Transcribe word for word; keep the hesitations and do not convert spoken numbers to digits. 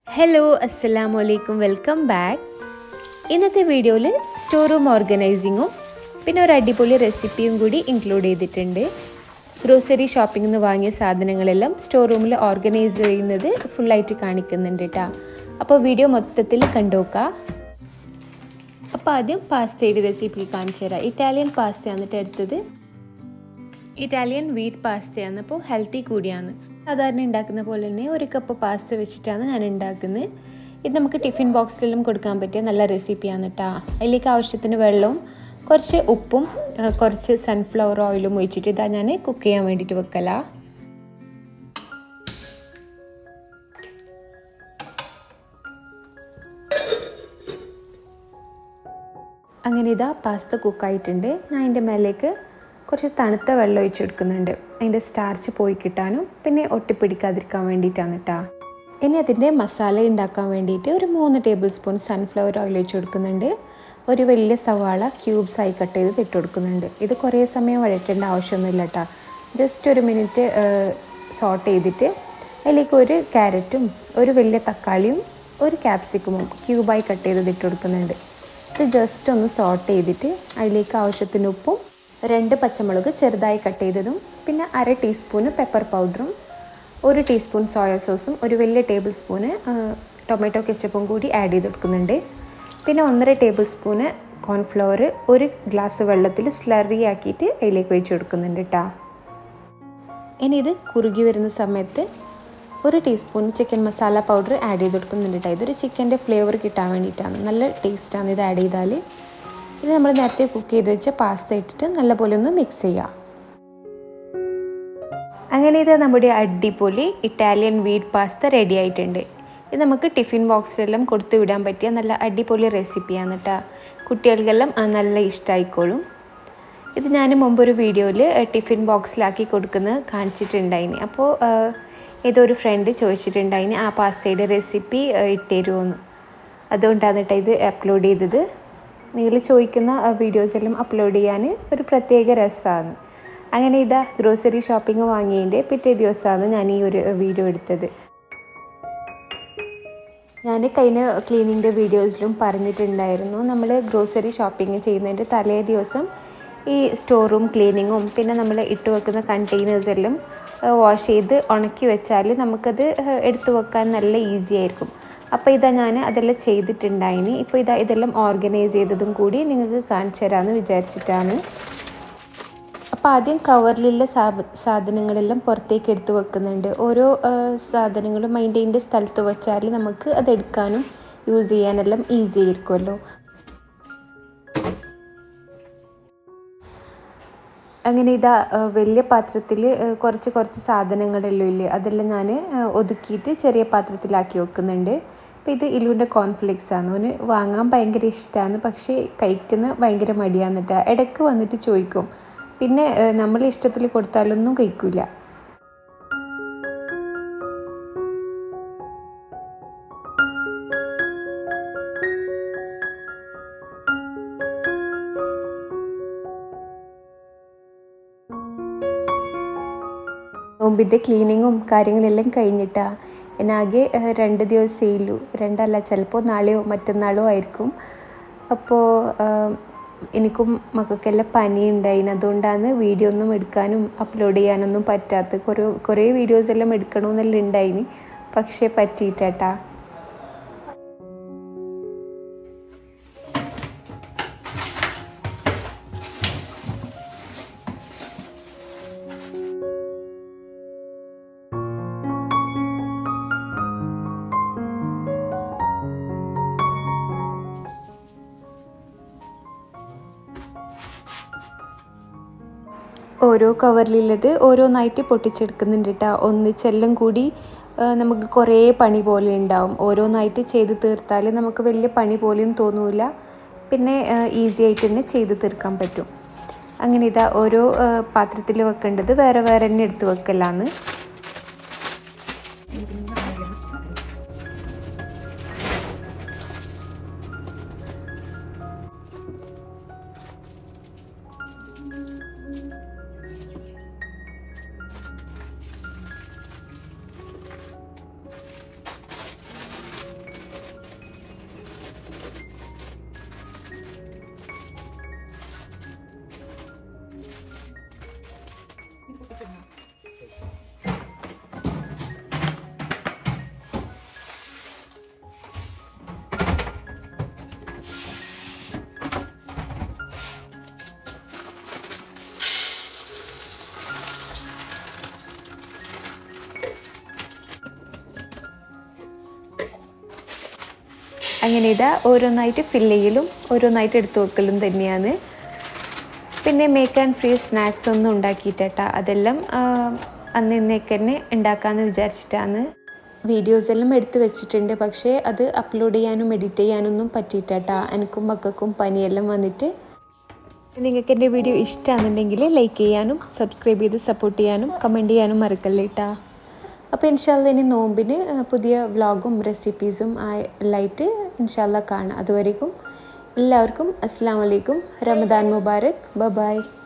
Hello അസ്സലാമു അലൈക്കും welcome back. ഇന്നത്തെ വീഡിയോയിൽ സ്റ്റോർ റൂം ഓർഗനൈസിങ്ങും പിന്നെ ഒരു അടിപൊളി റെസിപ്പിയും കൂടി ഇൻക്ലൂഡ് ചെയ്തിട്ടുണ്ട്. ഗ്രോസറി ഷോപ്പിംഗിൽ നിന്ന് വാങ്ങിയ സാധനങ്ങളെല്ലാം സ്റ്റോർ റൂമിൽ ഓർഗനൈസ് ചെയ്യുന്നത് ഫുള്ളായിട്ട് കാണിക്കുന്നുണ്ട് കേട്ടോ. അപ്പോൾ വീഡിയോ മൊത്തത്തിൽ കണ്ടുനോക്കാം. അപ്പോൾ ആദ്യം പാസ്തയുടെ റെസിപ്പി കാണിച്ചു തരാം. ഇറ്റാലിയൻ പാസ്തയാണ് കേട്ടോ എടുത്തത്. ഇറ്റാലിയൻ വീറ്റ് പാസ്തയാണ്, അപ്പോൾ ഹെൽത്തി കൂടിയാണ്. സാധാരണ ഉണ്ടാക്കുന്ന പോലെ തന്നെ ഒരു കപ്പ് പാസ്ത വെച്ചിട്ടാണ് ഞാൻ ഉണ്ടാക്കുന്നത്. ഇത് നമുക്ക് ടിഫിൻ ബോക്സിലെല്ലാം കൊടുക്കാൻ പറ്റിയ നല്ല റെസിപ്പിയാണ് കേട്ടോ. അതിലേക്ക് ആവശ്യത്തിന് വെള്ളവും കുറച്ച് ഉപ്പും കുറച്ച് സൺഫ്ലവർ ഓയിലും ഒഴിച്ചിട്ട് ഇതാ ഞാൻ കുക്ക് ചെയ്യാൻ വേണ്ടിയിട്ട് വെക്കല. അങ്ങനെ ഇതാ പാസ്ത കുക്കായിട്ടുണ്ട്. ഞാൻ അതിൻ്റെ മേലേക്ക് കുറച്ച് തണുത്ത വെള്ളം ഒഴിച്ചെടുക്കുന്നുണ്ട്, അതിൻ്റെ സ്റ്റാർച്ച് പോയി കിട്ടാനും പിന്നെ ഒട്ടിപ്പിടിക്കാതിരിക്കാൻ വേണ്ടിയിട്ടാണ് കേട്ടോ. ഇനി അതിൻ്റെ മസാല ഉണ്ടാക്കാൻ വേണ്ടിയിട്ട് ഒരു മൂന്ന് ടേബിൾ സ്പൂൺ സൺഫ്ലവർ ഓയിൽ ഒഴിച്ച് കൊടുക്കുന്നുണ്ട്. ഒരു വലിയ സവാള ക്യൂബ്സ് ആയി കട്ട് ചെയ്ത് ഇട്ട് കൊടുക്കുന്നുണ്ട്. ഇത് കുറേ സമയം വഴറ്റേണ്ട ആവശ്യമൊന്നുമില്ല കേട്ടോ. ജസ്റ്റ് ഒരു മിനിറ്റ് സോട്ട് ചെയ്തിട്ട് അതിലേക്ക് ഒരു ക്യാരറ്റും ഒരു വലിയ തക്കാളിയും ഒരു ക്യാപ്സിക്കമും ക്യൂബായി കട്ട് ചെയ്ത് ഇട്ട് കൊടുക്കുന്നുണ്ട്. ഇത് ജസ്റ്റ് ഒന്ന് സോട്ട് ചെയ്തിട്ട് അതിലേക്ക് ആവശ്യത്തിന് ഉപ്പും രണ്ട് പച്ചമുളക് ചെറുതായി കട്ട് ചെയ്തതും പിന്നെ അര ടീസ്പൂണ് പെപ്പർ പൗഡറും ഒരു ടീസ്പൂൺ സോയ സോസും ഒരു വലിയ ടേബിൾ സ്പൂണ് ടൊമാറ്റോ കെച്ചപ്പും കൂടി ആഡ് ചെയ്ത് കൊടുക്കുന്നുണ്ട്. പിന്നെ ഒന്നര ടേബിൾ സ്പൂണ് കോൺഫ്ലവർ ഒരു ഗ്ലാസ് വെള്ളത്തിൽ സ്ലറി ആക്കിയിട്ട് അതിലേക്ക് ഒഴിച്ച് കൊടുക്കുന്നുണ്ട് കേട്ടോ. ഇനി ഇത് കുറുകി വരുന്ന സമയത്ത് ഒരു teaspoon chicken masala powder add ചെയ്ത് കൊടുക്കുന്നുണ്ട് കേട്ടോ. ഇതൊരു ചിക്കൻ്റെ ഫ്ലേവർ കിട്ടാൻ വേണ്ടിയിട്ടാണ്, നല്ല ടേസ്റ്റാണ് ഇത് ആഡ് ചെയ്താൽ. ഇത് നമ്മൾ നേരത്തെ കുക്ക് ചെയ്ത് വെച്ച പാസ്ത ഇട്ടിട്ട് നല്ലപോലെ ഒന്ന് മിക്സ് ചെയ്യാം. അങ്ങനെ ഇത് നമ്മുടെ അടിപൊളി ഇറ്റാലിയൻ വീറ്റ് പാസ്ത റെഡി ആയിട്ടുണ്ട്. ഇത് നമുക്ക് ടിഫിൻ ബോക്സിലെല്ലാം കൊടുത്തു വിടാൻ പറ്റിയ നല്ല അടിപൊളി റെസിപ്പിയാണ് കേട്ടോ. കുട്ടികൾക്കെല്ലാം നല്ല ഇഷ്ടമായിക്കോളും. ഇത് ഞാൻ മുമ്പൊരു വീഡിയോയിൽ ടിഫിൻ ബോക്സിലാക്കി കൊടുക്കുന്നത് കാണിച്ചിട്ടുണ്ടായിന്. അപ്പോൾ ഏതൊരു ഫ്രണ്ട് ചോദിച്ചിട്ടുണ്ടായിന് ആ പാസ്തയുടെ റെസിപ്പി ഇട്ടുതരുമോയെന്ന്. അതുകൊണ്ടാണ് കേട്ടോ ഇത് അപ്ലോഡ് ചെയ്തത്. നിങ്ങൾ ചോദിക്കുന്ന വീഡിയോസെല്ലാം അപ്ലോഡ് ചെയ്യാൻ ഒരു പ്രത്യേക രസമാണ്. അങ്ങനെ ഇതാ ഗ്രോസറി ഷോപ്പിംഗ് വാങ്ങിയതിൻ്റെ പിറ്റേ ദിവസമാണ് ഞാൻ ഈ ഒരു വീഡിയോ എടുത്തത്. ഞാൻ കഴിഞ്ഞ ക്ലീനിങ്ങിൻ്റെ വീഡിയോസിലും പറഞ്ഞിട്ടുണ്ടായിരുന്നു, നമ്മൾ ഗ്രോസറി ഷോപ്പിംഗ് ചെയ്യുന്നതിൻ്റെ തലേ ദിവസം ഈ സ്റ്റോർ റൂം ക്ലീനിങ്ങും പിന്നെ നമ്മൾ ഇട്ട് വെക്കുന്ന കണ്ടെയ്നേഴ്സെല്ലാം വാഷ് ചെയ്ത് ഉണക്കി വെച്ചാൽ നമുക്കത് എടുത്തു വെക്കാൻ നല്ല ഈസി ആയിരിക്കും. അപ്പോൾ ഇതാ ഞാൻ അതെല്ലാം ചെയ്തിട്ടുണ്ടായിനി. ഇപ്പോൾ ഇതാ ഇതെല്ലാം ഓർഗനൈസ് ചെയ്തതും കൂടി നിങ്ങൾക്ക് കാണിച്ചു തരാമെന്ന് വിചാരിച്ചിട്ടാണ്. അപ്പോൾ ആദ്യം കവറിലുള്ള സാധനങ്ങളെല്ലാം പുറത്തേക്ക് എടുത്ത് വെക്കുന്നുണ്ട്. ഓരോ സാധനങ്ങളും അതിൻ്റെ അതിൻ്റെ സ്ഥലത്ത് വെച്ചാൽ നമുക്ക് അതെടുക്കാനും യൂസ് ചെയ്യാനെല്ലാം ഈസി ആയിരിക്കുമല്ലോ. അങ്ങനെ ഇതാ വലിയ പാത്രത്തിൽ കുറച്ച് കുറച്ച് സാധനങ്ങളെല്ലാം ഇല്ലേ, അതെല്ലാം ഞാൻ ഒതുക്കിയിട്ട് ചെറിയ പാത്രത്തിലാക്കി വെക്കുന്നുണ്ട്. അപ്പോൾ ഇത് ഇലുവിൻ്റെ കോൺഫ്ലെക്സ് ആണ്. അവന് വാങ്ങാൻ ഭയങ്കര ഇഷ്ടമാണ്, പക്ഷേ കഴിക്കുന്ന ഭയങ്കര മടിയാണ് കേട്ടോ. ഇടയ്ക്ക് വന്നിട്ട് ചോദിക്കും, പിന്നെ നമ്മൾ ഇഷ്ടത്തിൽ കൊടുത്താലൊന്നും കഴിക്കില്ല. നോമ്പിൻ്റെ ക്ലീനിങ്ങും കാര്യങ്ങളെല്ലാം കഴിഞ്ഞിട്ടാണ്. എന്നാകെ രണ്ട് ദിവസമേ ഉള്ളൂ, രണ്ടല്ല ചിലപ്പോൾ നാളെയോ മറ്റന്നാളോ ആയിരിക്കും. അപ്പോൾ എനിക്കും മക്കൾക്കെല്ലാം പനി ഉണ്ടായിന്, അതുകൊണ്ടാണ് വീഡിയോ ഒന്നും എടുക്കാനും അപ്ലോഡ് ചെയ്യാനൊന്നും പറ്റാത്തത്. കുറേ കുറേ വീഡിയോസ് എല്ലാം എടുക്കണമെന്നെല്ലാം ഉണ്ടായിന്, പക്ഷേ പറ്റിയിട്ടാ. ഓരോ കവറിലുള്ളത് ഓരോന്നായിട്ട് പൊട്ടിച്ചെടുക്കുന്നുണ്ട് കേട്ടോ. ഒന്നിച്ചെല്ലാം കൂടി നമുക്ക് കുറേ പണി പോലെ ഉണ്ടാവും. ഓരോന്നായിട്ട് ചെയ്ത് തീർത്താൽ നമുക്ക് വലിയ പണി പോലെയും തോന്നില്ല, പിന്നെ ഈസി ആയിട്ട് തന്നെ ചെയ്ത് തീർക്കാൻ പറ്റും. അങ്ങനെ ഇതാ ഓരോ പാത്രത്തിൽ വെക്കേണ്ടത് വേറെ വേറെ തന്നെ എടുത്ത് വെക്കലാന്ന്. അങ്ങനെ ഇതാ ഓരോന്നായിട്ട് ഫില്ല് ചെയ്യലും ഓരോന്നായിട്ട് എടുത്തു വെക്കലും തന്നെയാണ്. പിന്നെ മേക്ക് ആൻഡ് ഫ്രീ സ്നാക്സ് ഒന്നും ഉണ്ടാക്കിയിട്ടാ, അതെല്ലാം അന്ന് ഇന്നേക്ക് തന്നെ ഉണ്ടാക്കാമെന്ന് വിചാരിച്ചിട്ടാണ്. വീഡിയോസ് എല്ലാം എടുത്ത് വെച്ചിട്ടുണ്ട്, പക്ഷേ അത് അപ്ലോഡ് ചെയ്യാനും എഡിറ്റ് ചെയ്യാനൊന്നും പറ്റിയിട്ടാ. എനിക്കും മക്കൾക്കും പനിയെല്ലാം വന്നിട്ട്. നിങ്ങൾക്ക് എൻ്റെ വീഡിയോ ഇഷ്ടമാണെന്നുണ്ടെങ്കിൽ ലൈക്ക് ചെയ്യാനും സബ്സ്ക്രൈബ് ചെയ്ത് സപ്പോർട്ട് ചെയ്യാനും കമൻറ്റ് ചെയ്യാനും മറക്കല്ലേ കേട്ടോ. അപ്പോൾ ഇൻഷാല്ല ഇനി നോമ്പിന് പുതിയ വ്ളോഗും റെസിപ്പീസും ആയിട്ട് ഇൻഷാല്ല കാണാം. അതുവരേക്കും എല്ലാവർക്കും അസ്സലാമു അലൈക്കും. റമദാൻ മുബാറക്. ബൈ.